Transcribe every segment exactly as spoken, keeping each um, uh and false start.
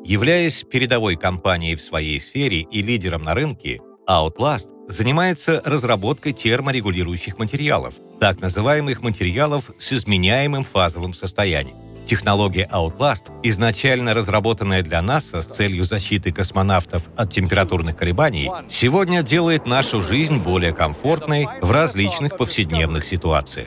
Являясь передовой компанией в своей сфере и лидером на рынке, Outlast занимается разработкой терморегулирующих материалов, так называемых материалов с изменяемым фазовым состоянием. Технология Outlast, изначально разработанная для НАСА с целью защиты космонавтов от температурных колебаний, сегодня делает нашу жизнь более комфортной в различных повседневных ситуациях.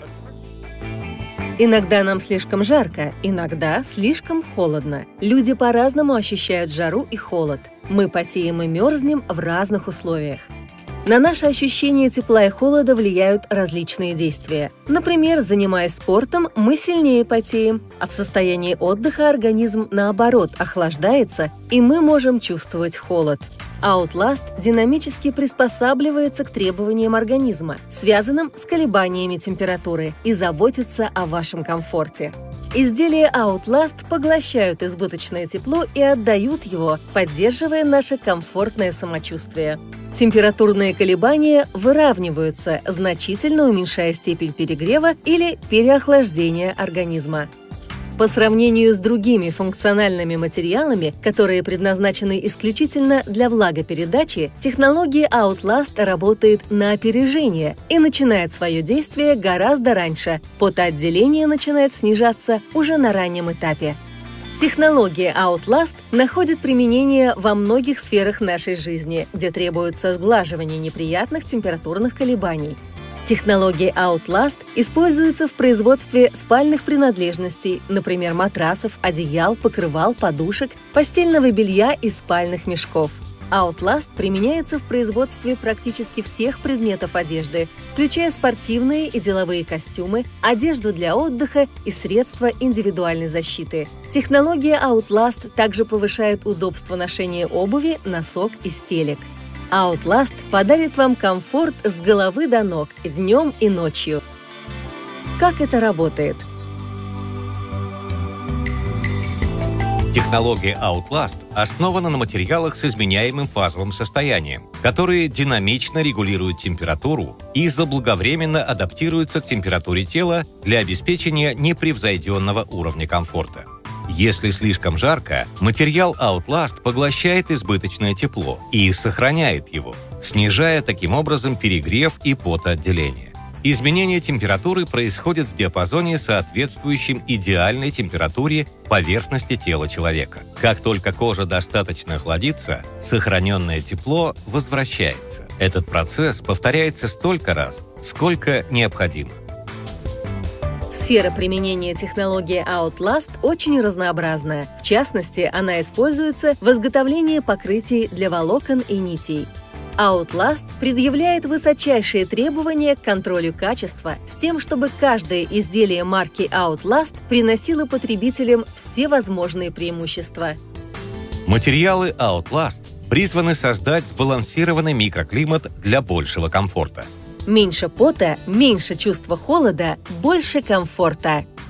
Иногда нам слишком жарко, иногда слишком холодно. Люди по-разному ощущают жару и холод. Мы потеем и мерзнем в разных условиях. На наше ощущение тепла и холода влияют различные действия. Например, занимаясь спортом, мы сильнее потеем, а в состоянии отдыха организм, наоборот, охлаждается, и мы можем чувствовать холод. Outlast динамически приспосабливается к требованиям организма, связанным с колебаниями температуры, и заботится о вашем комфорте. Изделия Outlast поглощают избыточное тепло и отдают его, поддерживая наше комфортное самочувствие. Температурные колебания выравниваются, значительно уменьшая степень перегрева или переохлаждения организма. По сравнению с другими функциональными материалами, которые предназначены исключительно для влагопередачи, технология Outlast работает на опережение и начинает свое действие гораздо раньше. Потоотделение начинает снижаться уже на раннем этапе. Технология Outlast находит применение во многих сферах нашей жизни, где требуется сглаживание неприятных температурных колебаний. Технология Outlast используется в производстве спальных принадлежностей, например, матрасов, одеял, покрывал, подушек, постельного белья и спальных мешков. Outlast применяется в производстве практически всех предметов одежды, включая спортивные и деловые костюмы, одежду для отдыха и средства индивидуальной защиты. Технология Outlast также повышает удобство ношения обуви, носок и стелек. Outlast подарит вам комфорт с головы до ног днем и ночью. Как это работает? Технология Outlast основана на материалах с изменяемым фазовым состоянием, которые динамично регулируют температуру и заблаговременно адаптируются к температуре тела для обеспечения непревзойденного уровня комфорта. Если слишком жарко, материал Outlast поглощает избыточное тепло и сохраняет его, снижая таким образом перегрев и потоотделение. Изменение температуры происходит в диапазоне, соответствующем идеальной температуре поверхности тела человека. Как только кожа достаточно охладится, сохраненное тепло возвращается. Этот процесс повторяется столько раз, сколько необходимо. Сфера применения технологии Outlast очень разнообразная. В частности, она используется в изготовлении покрытий для волокон и нитей. Outlast предъявляет высочайшие требования к контролю качества с тем, чтобы каждое изделие марки Outlast приносило потребителям все возможные преимущества. Материалы Outlast призваны создать сбалансированный микроклимат для большего комфорта. Меньше пота, меньше чувства холода, больше комфорта.